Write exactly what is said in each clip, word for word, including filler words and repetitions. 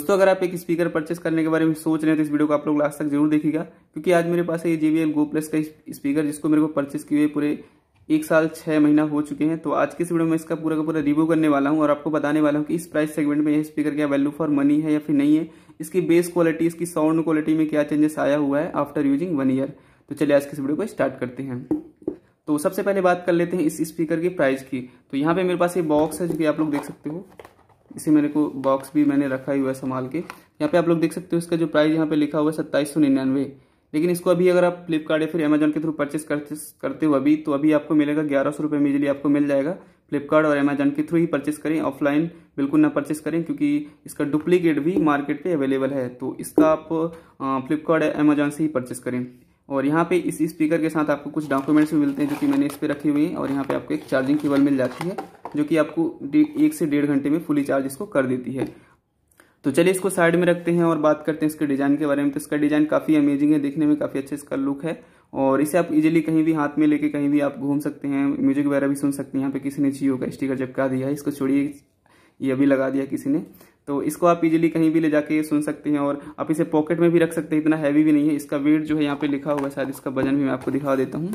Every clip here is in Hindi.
दोस्तों अगर आप एक स्पीकर परचेस करने के बारे में सोच रहे हैं तो इस वीडियो को आप लोग लास्ट तक जरूर देखिएगा, क्योंकि आज मेरे पास है ये J B L Go plus का स्पीकर, जिसको मेरे को परचेस किए हुए पूरे एक साल छह महीना हो चुके हैं। तो आज के इस वीडियो में इसका पूरा का पूरा रिव्यू करने वाला हूं और आपको बताने वाला हूं कि इस प्राइस सेगमेंट में यह स्पीकर क्या वैल्यू फॉर मनी है या फिर नहीं है, इसकी बेस क्वालिटी, इसकी साउंड क्वालिटी में क्या चेंजेस आया हुआ है आफ्टर यूजिंग वन ईयर। तो चलिए आज के इस वीडियो को स्टार्ट करते हैं। तो सबसे पहले बात कर लेते हैं इस स्पीकर की प्राइस की। तो यहाँ पे मेरे पास ये बॉक्स है जो कि आप लोग देख सकते हो, इसे मेरे को बॉक्स भी मैंने रखा ही हुआ है संभाल के। यहाँ पे आप लोग देख सकते हो इसका जो प्राइस यहाँ पे लिखा हुआ है सत्ताईस सौ निन्यानवे, लेकिन इसको अभी अगर आप फ्लिपकार्ट या फिर अमेजोन के थ्रू परचेस करते करते हो अभी, तो अभी आपको मिलेगा ग्यारह सौ रुपये में इजीली आपको मिल जाएगा। फ्लिपकार्ट और अमेजोन के थ्रू ही परचेस करें, ऑफलाइन बिल्कुल ना परचेस करें, क्योंकि इसका डुप्लीकेट भी मार्केट पे अवेलेबल है। तो इसका आप फ्लिपकार्ट या अमेजोन से ही परचेस करें। और यहाँ पे इस स्पीकर के साथ आपको कुछ डॉक्यूमेंट्स भी मिलते हैं जो कि मैंने इस पे रखे हुए हैं। और यहाँ पे आपको एक चार्जिंग केबल मिल जाती है जो कि आपको एक से डेढ़ घंटे में फुली चार्ज इसको कर देती है। तो चलिए इसको साइड में रखते हैं और बात करते हैं इसके डिजाइन के बारे में। तो इसका डिजाइन काफी अमेजिंग है, देखने में काफी अच्छा इसका लुक है और इसे आप इजीली कहीं भी हाथ में लेके कहीं भी आप घूम सकते हैं, म्यूजिक वगैरह भी सुन सकते हैं। यहाँ पे किसी ने जियो का स्टिकर चिपका दिया है, इसको छोड़िए ये अभी लगा दिया किसी ने। तो इसको आप इजीली कहीं भी ले जाके सुन सकते हैं और आप इसे पॉकेट में भी रख सकते हैं, इतना हैवी भी नहीं है। इसका वेट जो है यहाँ पे लिखा हुआ है, शायद इसका वजन भी मैं आपको दिखा देता हूँ।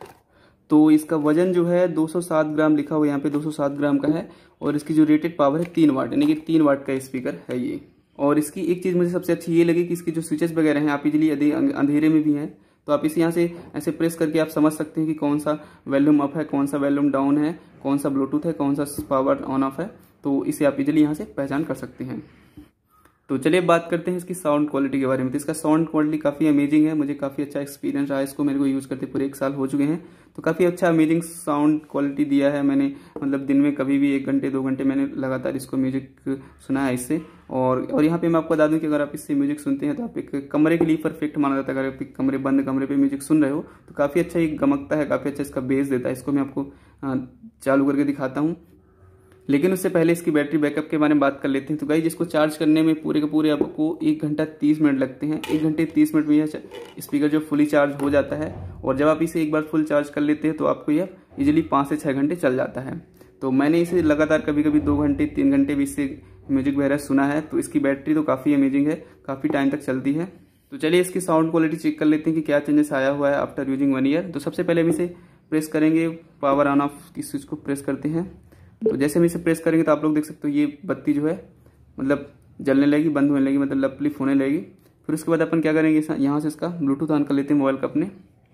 तो इसका वजन जो है दो सौ सात ग्राम लिखा हुआ है यहाँ पे, दो सौ सात ग्राम का है। और इसकी जो रेटेड पावर है तीन वाट, यानी कि तीन वाट का स्पीकर है ये। और इसकी एक चीज मुझे सबसे अच्छी ये लगी कि इसकी जो स्विचेस वगैरह हैं आप इजीली अंधेरे में भी हैं, तो आप इसे यहाँ से ऐसे प्रेस करके आप समझ सकते हैं कि कौन सा वॉल्यूम अप है, कौन सा वॉल्यूम डाउन है, कौन सा ब्लूटूथ है, कौन सा पावर ऑन ऑफ है। तो इसे आप इजीली यहाँ से पहचान कर सकते हैं। तो चलिए बात करते हैं इसकी साउंड क्वालिटी के बारे में। तो इसका साउंड क्वालिटी काफ़ी अमेजिंग है, मुझे काफ़ी अच्छा एक्सपीरियंस रहा है इसको, मेरे को यूज़ करते पूरे एक साल हो चुके हैं। तो काफ़ी अच्छा अमेजिंग साउंड क्वालिटी दिया है मैंने, मतलब दिन में कभी भी एक घंटे दो घंटे मैंने लगातार इसको म्यूजिक सुना है इससे। और और यहाँ पे मैं आपको बता दूं कि अगर आप इससे म्यूजिक सुनते हैं तो आप एक कमरे के लिए परफेक्ट माना जाता है। अगर आप एक कमरे बंद कमरे पे म्यूजिक सुन रहे हो तो काफ़ी अच्छा ये गमकता है, काफ़ी अच्छा इसका बेस देता है। इसको मैं आपको चालू करके दिखाता हूँ, लेकिन उससे पहले इसकी बैटरी बैकअप के बारे में बात कर लेते हैं। तो गाइस इसको चार्ज करने में पूरे के पूरे आपको एक घंटा तीस मिनट लगते हैं। एक घंटे तीस मिनट में यह स्पीकर जो फुली चार्ज हो जाता है। और जब आप इसे एक बार फुल चार्ज कर लेते हैं तो आपको यह इजीली पाँच से छः घंटे चल जाता है। तो मैंने इसे लगातार कभी कभी दो घंटे तीन घंटे भी इससे म्यूजिक वगैरह सुना है। तो इसकी बैटरी तो काफ़ी अमेजिंग है, काफ़ी टाइम तक चलती है। तो चलिए इसकी साउंड क्वालिटी चेक कर लेते हैं कि क्या चेंजेस आया हुआ है आफ्टर यूजिंग वन ईयर। तो सबसे पहले हम इसे प्रेस करेंगे, पावर ऑन ऑफ की स्विच को प्रेस करते हैं। तो जैसे हम इसे प्रेस करेंगे तो आप लोग देख सकते हो ये बत्ती जो है मतलब जलने लगेगी, बंद होने लगेगी, मतलब लपलिप होने लगेगी। फिर उसके बाद अपन क्या करेंगे, यहाँ से इसका ब्लूटूथ ऑन कर लेते हैं। मोबाइल का अपने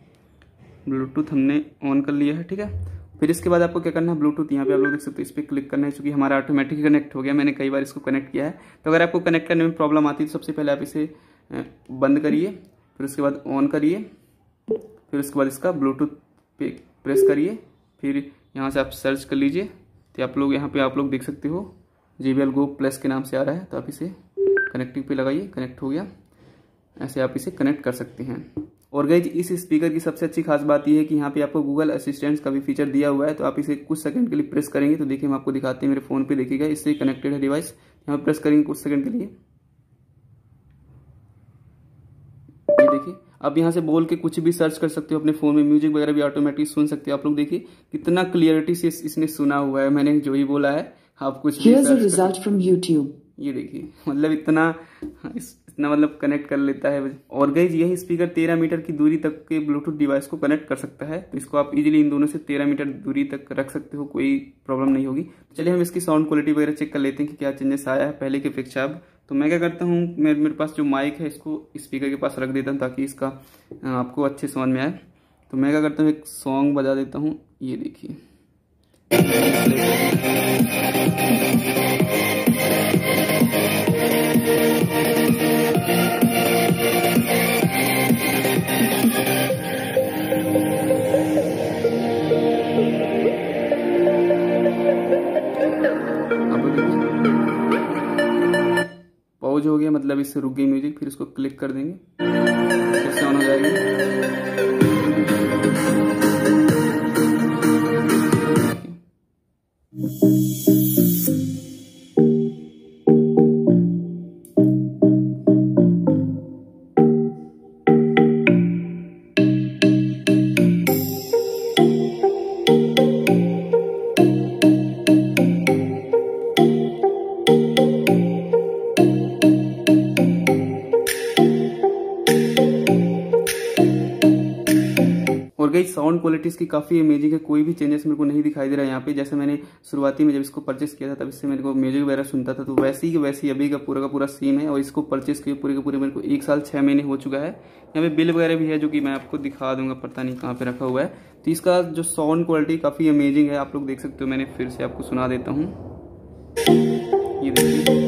ब्लूटूथ हमने ऑन कर लिया है, ठीक है। फिर इसके बाद आपको क्या करना है, ब्लूटूथ यहाँ पे आप लोग देख सकते हो इस पर क्लिक करना है, क्योंकि हमारा ऑटोमेटिक कनेक्ट हो गया। मैंने कई बार इसको कनेक्ट किया है। तो अगर आपको कनेक्ट करने में प्रॉब्लम आती है तो सबसे पहले आप इसे बंद करिए, फिर उसके बाद ऑन करिए, फिर उसके बाद इसका ब्लूटूथ पे प्रेस करिए, फिर यहाँ से आप सर्च कर लीजिए। तो आप लोग यहाँ पे आप लोग देख सकते हो J B L Go plus के नाम से आ रहा है। तो आप इसे कनेक्टिंग पे लगाइए, कनेक्ट हो गया। ऐसे आप इसे कनेक्ट कर सकते हैं। और गाइस इस स्पीकर की सबसे अच्छी खास बात यह है कि यहाँ पे आपको गूगल असिस्टेंट का भी फीचर दिया हुआ है। तो आप इसे कुछ सेकंड के लिए प्रेस करेंगे तो देखिए हम आपको दिखाते हैं, मेरे फोन पे देखिएगा, इससे कनेक्टेड है डिवाइस। यहाँ प्रेस करेंगे कुछ सेकंड के लिए, ये देखिए आप यहाँ से बोल के कुछ भी सर्च कर सकते हो अपने फोन में, म्यूजिक वगैरह भी ऑटोमेटिक सुन सकते हो। आप लोग देखिए कितना क्लियरिटी से इसने सुना हुआ है, मैंने जो ही बोला है आप कुछ भी सर्च रिजल्ट फ्रॉम यूट्यूब, ये देखिए मतलब इतना इस, इतना मतलब कनेक्ट कर लेता है। और गाइस यही स्पीकर तेरह मीटर की दूरी तक के ब्लूटूथ डिवाइस को कनेक्ट कर सकता है। तो इसको आप इजीली इन दोनों से तेरह मीटर दूरी तक रख सकते हो, कोई प्रॉब्लम नहीं होगी। चलिए हम इसकी साउंड क्वालिटी वगैरह चेक कर लेते हैं कि क्या चेंजेस आया है पहले की अपेक्षा अब। तो मैं क्या करता हूँ, मेरे मेरे पास जो माइक है इसको स्पीकर के पास रख देता हूँ ताकि इसका आपको अच्छे समझ में आए। तो मैं क्या करता हूँ, एक सॉन्ग बजा देता हूँ, ये देखिए। पॉज हो गया, मतलब इससे रुक गई म्यूजिक। फिर इसको क्लिक कर देंगे, फिर से ऑन हो जाएगी। और गई साउंड क्वालिटी इसकी काफ़ी अमेजिंग है, कोई भी चेंजेस मेरे को नहीं दिखाई दे रहा है यहाँ पे। जैसे मैंने शुरुआती में जब इसको परचेस किया था तब इससे मेरे को म्यूजिक वगैरह सुनता था, तो वैसी की वैसी अभी का पूरा का पूरा सीन है। और इसको परचेस किए पूरे के पूरे मेरे को एक साल छः महीने हो चुका है। यहाँ पे बिल वगैरह भी है जो कि मैं आपको दिखा दूंगा, पता नहीं कहाँ पे रखा हुआ है। तो इसका जो साउंड क्वालिटी काफ़ी अमेजिंग है, आप लोग देख सकते हो। मैंने फिर से आपको सुना देता हूँ, ये देखिए।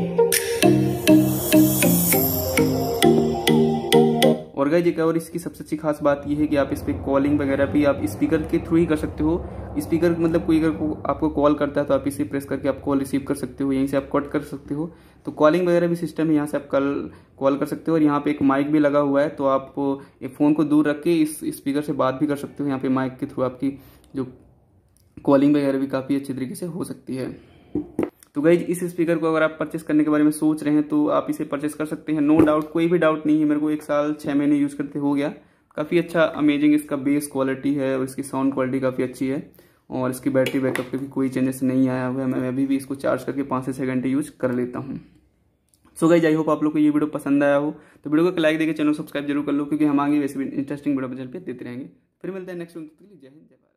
और गाइस एक और इसकी सबसे अच्छी खास बात यह है कि आप इस पे कॉलिंग वगैरह भी आप स्पीकर के थ्रू ही कर सकते हो। स्पीकर मतलब कोई अगर को आपको कॉल करता है तो आप इसे प्रेस करके आप कॉल रिसीव कर सकते हो, यहीं से आप कट कर सकते हो। तो कॉलिंग वगैरह भी सिस्टम है, यहाँ से आप कल कॉल कर सकते हो। और यहाँ पे एक माइक भी लगा हुआ है, तो आप एक फ़ोन को दूर रख के इस स्पीकर से बात भी कर सकते हो। यहाँ पे माइक के थ्रू आपकी जो कॉलिंग वगैरह भी काफ़ी अच्छे तरीके से हो सकती है। तो गाइज इस स्पीकर को अगर आप परचेस करने के बारे में सोच रहे हैं तो आप इसे परचेस कर सकते हैं, नो डाउट, कोई भी डाउट नहीं है। मेरे को एक साल छः महीने यूज़ करते हो गया। काफ़ी अच्छा अमेजिंग इसका बेस क्वालिटी है और इसकी साउंड क्वालिटी काफ़ी अच्छी है। और इसकी बैटरी बैकअप पे भी कोई चेंजेस नहीं आया हुआ है। मैं अभी भी इसको चार्ज करके पाँच से छः घंटे यूज कर लेता हूँ। सो गाइज आई होप आप लोग को ये वीडियो पसंद आया हो, तो वीडियो को लाइक देकर चैनल सब्सक्राइब जरूर कर लो, क्योंकि हम आगे वैसे भी इंटरेस्टिंग वीडियो बजट पे देते रहेंगे। फिर मिलते हैं नेक्स्ट वीडियो। जय हिंद, जय भारत।